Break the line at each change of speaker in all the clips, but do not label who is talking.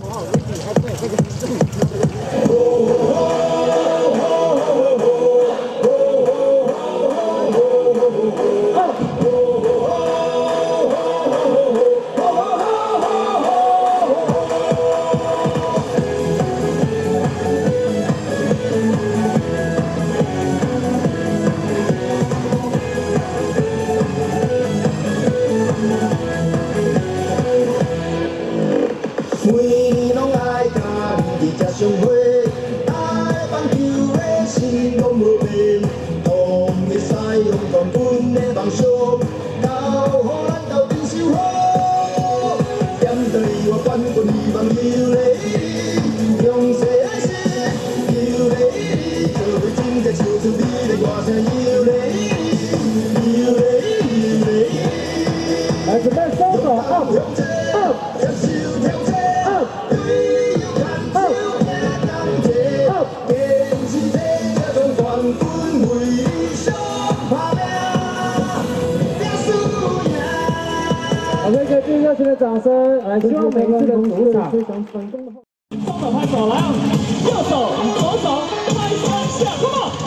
热情的掌声，来，希望每一次的主场非常成功的。双手拍手，来，右手、左手拍3下 ，Come on！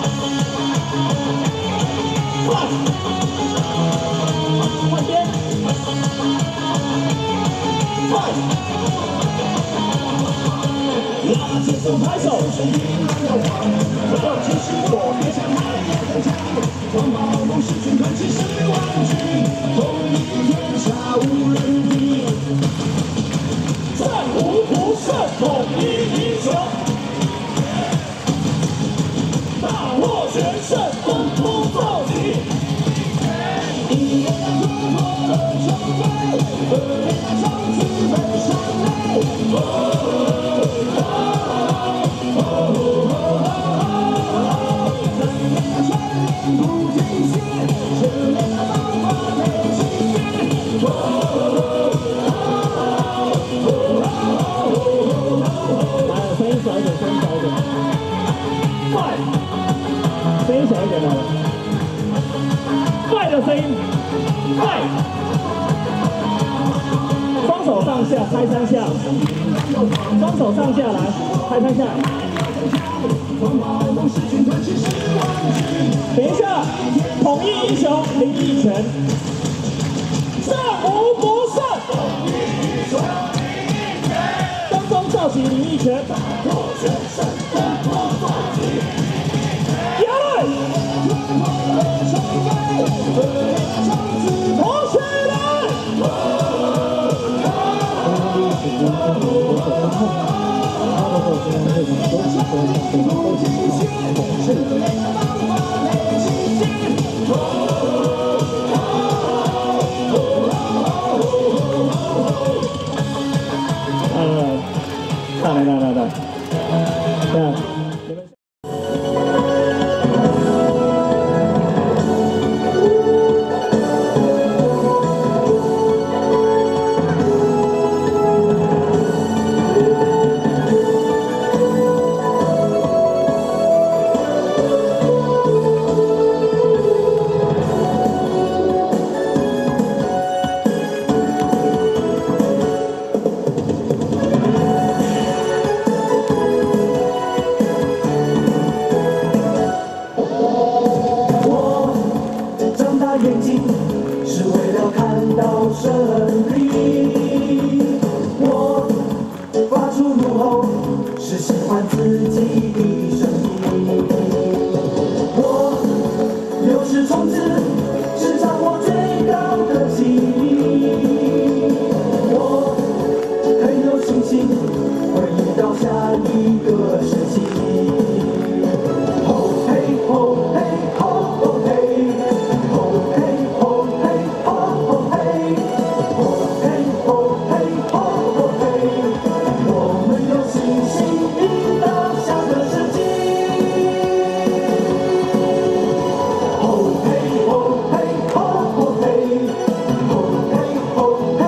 快，换边，快，拉起手拍手，要继续我，别想害也很强，光芒梦是军团，气势万钧，统一天下无人敌。 战无不胜，统一英雄，大获全胜，风风暴起。一夜突破了重围，和天下冲刺北上垒。三年全力不停歇，10年的方法没经验。 声音小一点，声音小一点，快，声音小一点的，快的声音，快，双手上下拍3下，双手上下来拍3下。等一下，统一英雄林奕泉，战无不胜。 召集林奕泉，姚磊，同学来！来，这样。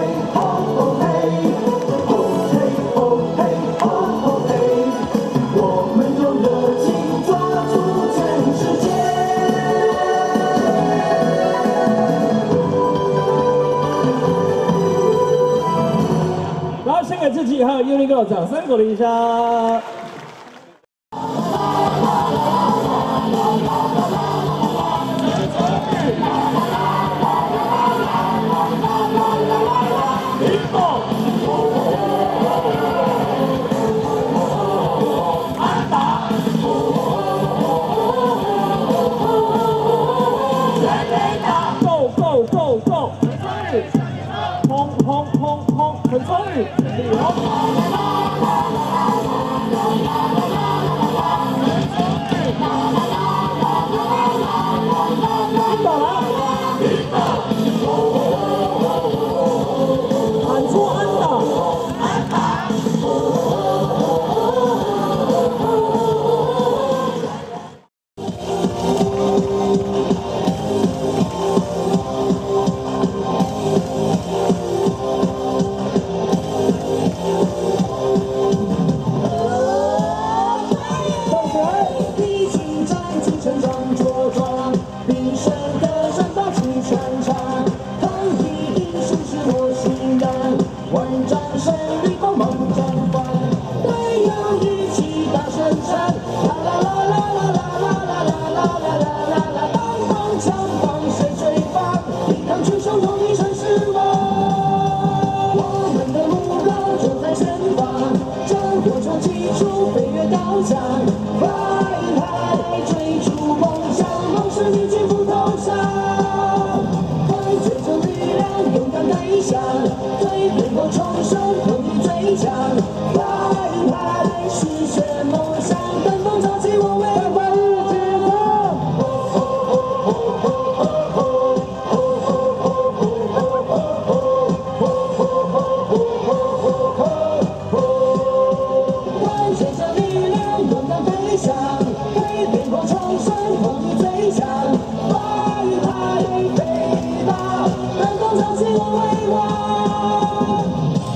我
Uniqlo， 掌声鼓励一下。很充裕，力哦！喊出安打！安打！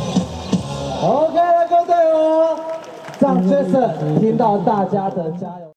OK 了，各位队友，让 Jason 听到大家的加油。